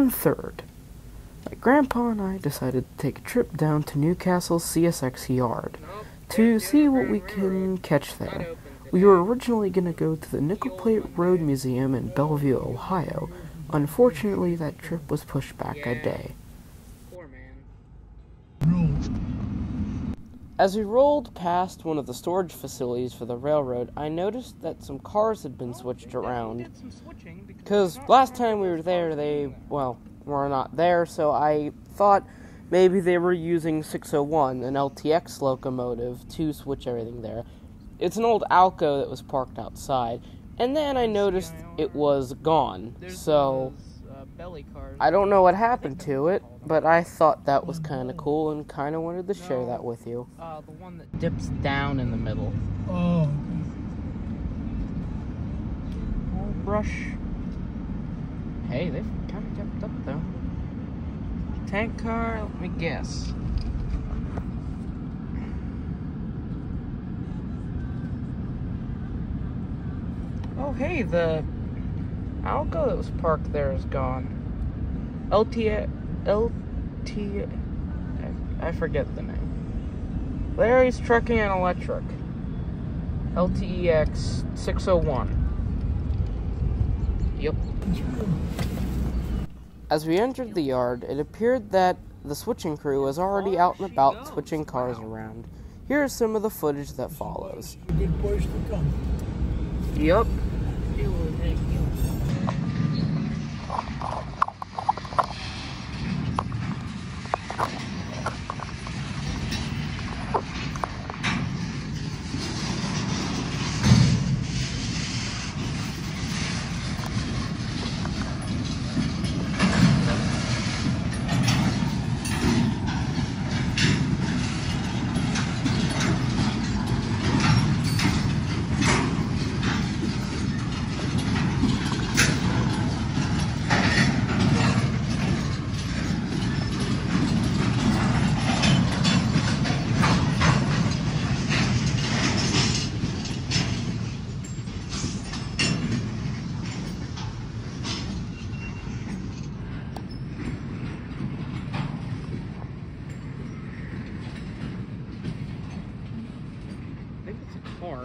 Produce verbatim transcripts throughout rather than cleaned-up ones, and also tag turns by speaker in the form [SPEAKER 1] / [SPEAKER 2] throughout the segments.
[SPEAKER 1] June third. My grandpa and I decided to take a trip down to Newcastle's C S X yard to see what we can catch there. We were originally going to go to the Nickel Plate Road Museum in Bellevue, Ohio. Unfortunately, that trip was pushed back a day. As we rolled past one of the storage facilities for the railroad, I noticed that some cars had been switched around. Because last time we were there, they, well, were not there, so I thought maybe they were using six oh one, an L T X locomotive, to switch everything there. It's an old Alco that was parked outside, and then I noticed it was gone, so I don't know what happened to it, but I thought that was kind of cool and kind of wanted to share that with you.
[SPEAKER 2] Uh, the one that dips down in the middle.
[SPEAKER 3] Oh.
[SPEAKER 2] More brush. Hey, they've kind of kept up, though. Tank car, let me guess. Oh, hey, the Alco that was parked there is gone. L T, L T, I, I forget the name. Larry's Trucking and Electric. L T E X six oh one. Yep.
[SPEAKER 1] As we entered the yard, it appeared that the switching crew was already out and about switching cars around. Here is some of the footage that follows.
[SPEAKER 3] A good place to come.
[SPEAKER 1] Yep.
[SPEAKER 2] I think it's a car.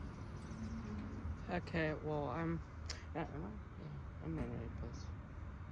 [SPEAKER 2] Okay, well, I'm... Uh, am I? Yeah, I'm in the right place.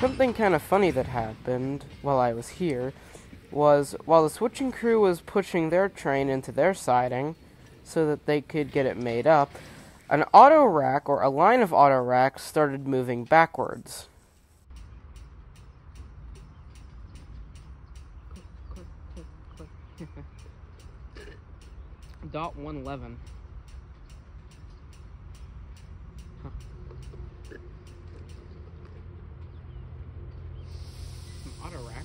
[SPEAKER 1] something kind of funny that happened while I was here was while the switching crew was pushing their train into their siding so that they could get it made up, an auto rack, or a line of auto racks, started moving backwards. Dot one eleven. Huh. Some auto racks.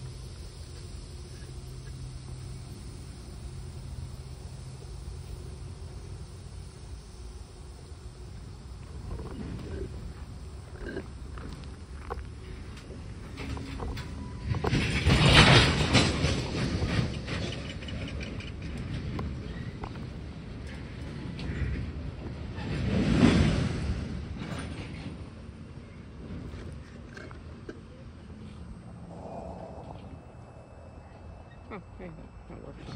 [SPEAKER 1] Oh, hey, that, that works.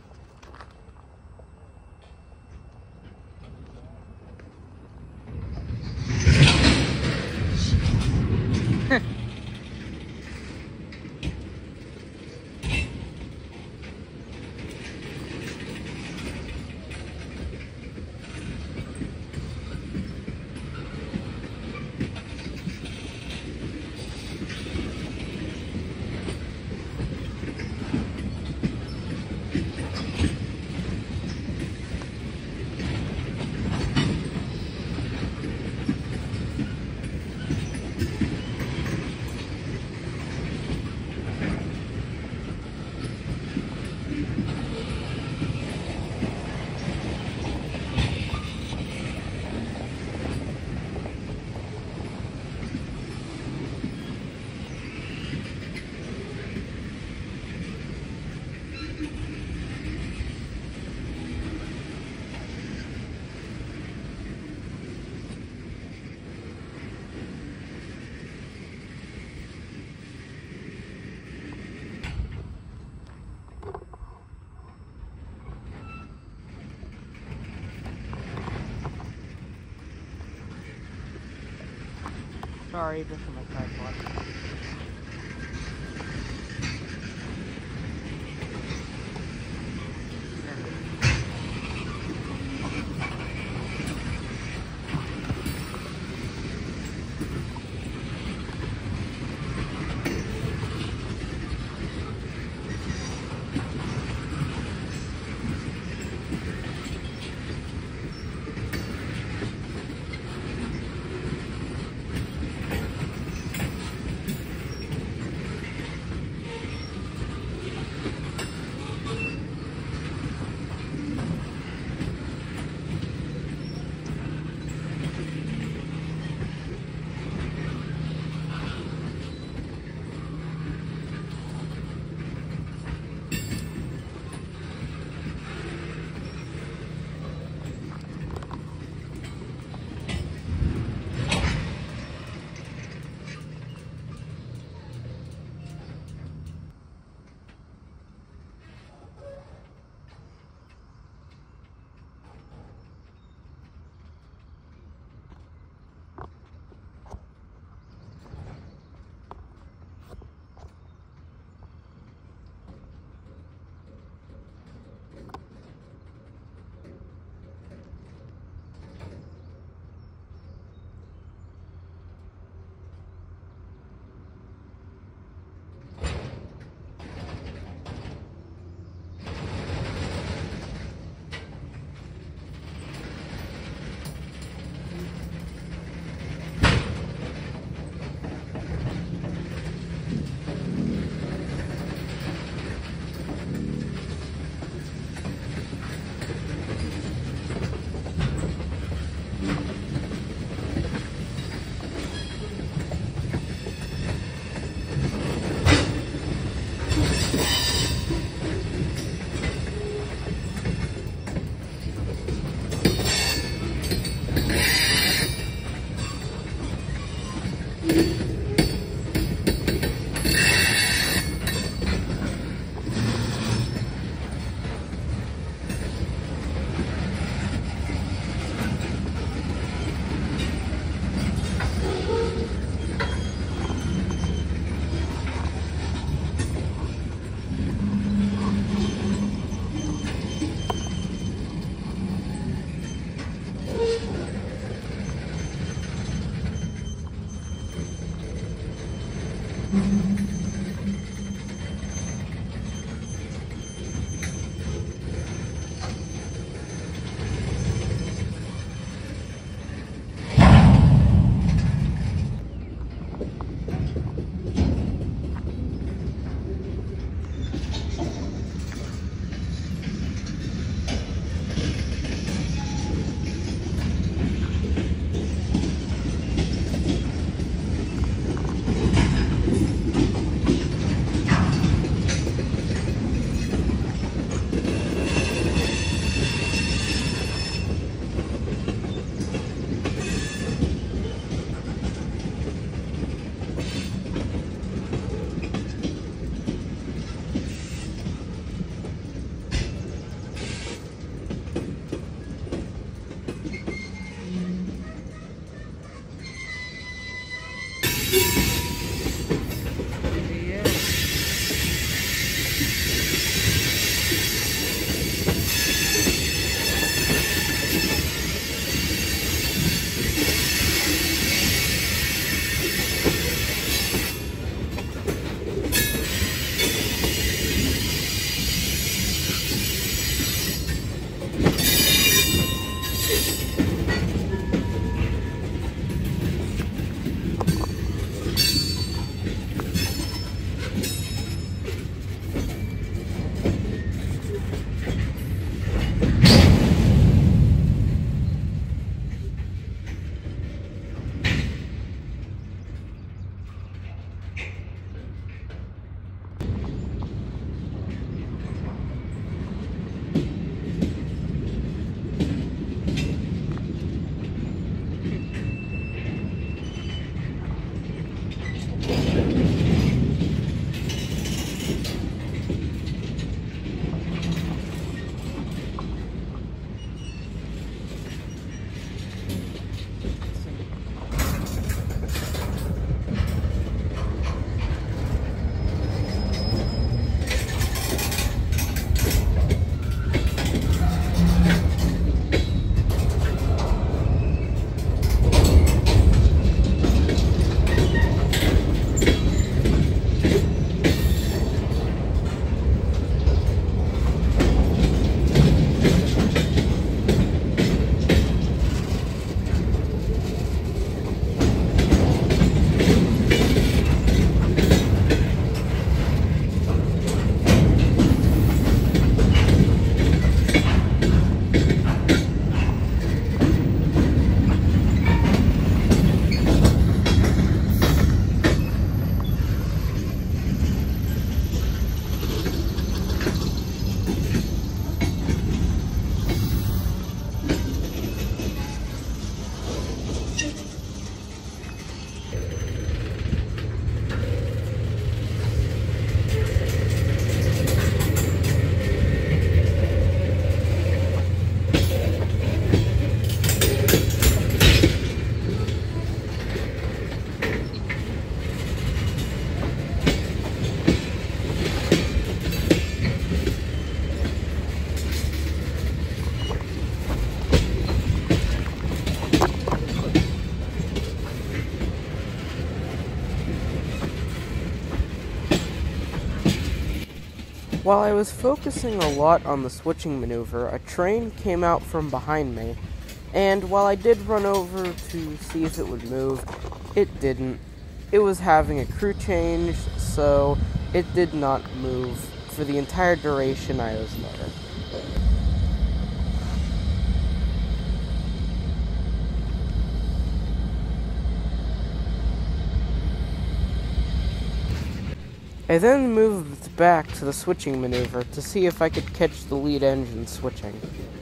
[SPEAKER 1] Sorry, just for my tripod. While I was focusing a lot on the switching maneuver, a train came out from behind me, and while I did run over to see if it would move, it didn't. It was having a crew change, so it did not move for the entire duration I was there. I then moved back to the switching maneuver to see if I could catch the lead engine switching.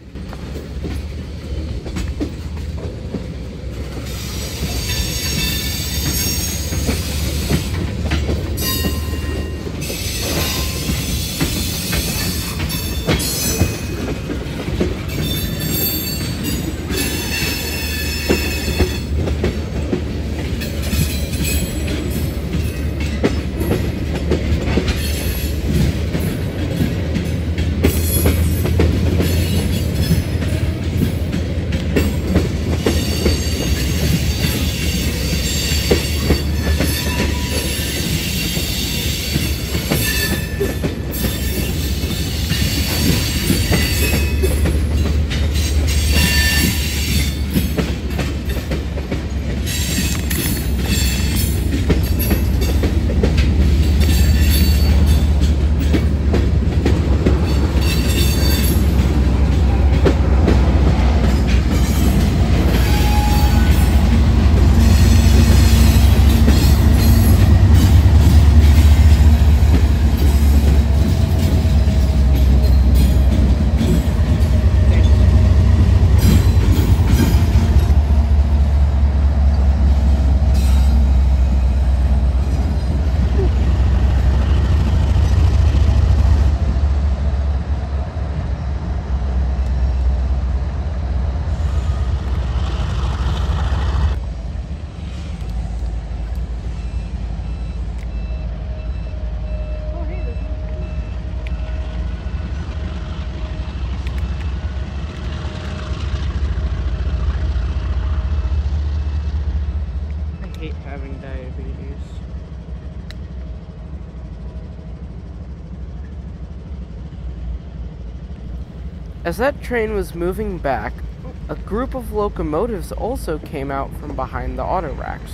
[SPEAKER 1] Having diabetes. As that train was moving back, a group of locomotives also came out from behind the auto racks.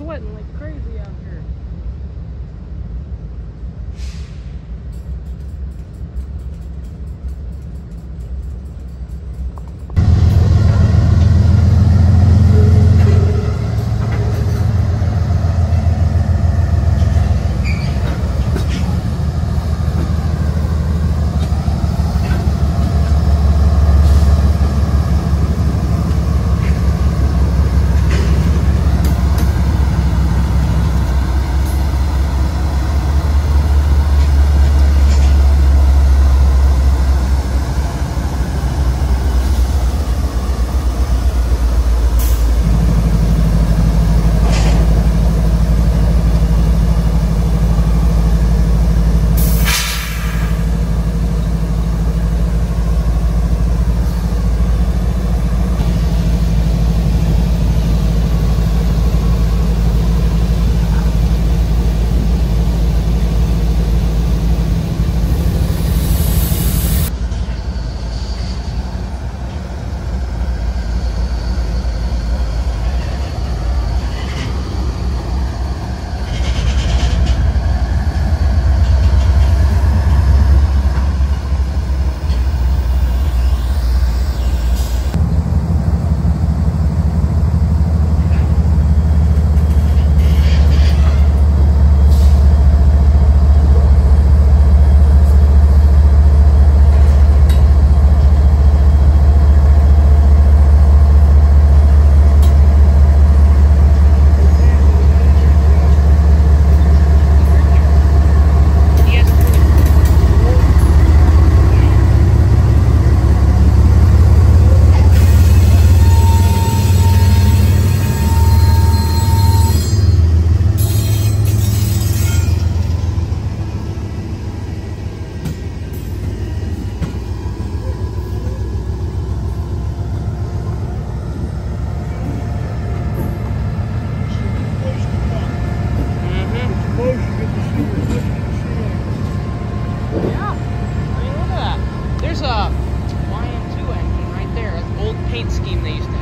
[SPEAKER 1] sweating like crazy out here. Y N two engine right there. That's the old paint scheme they used to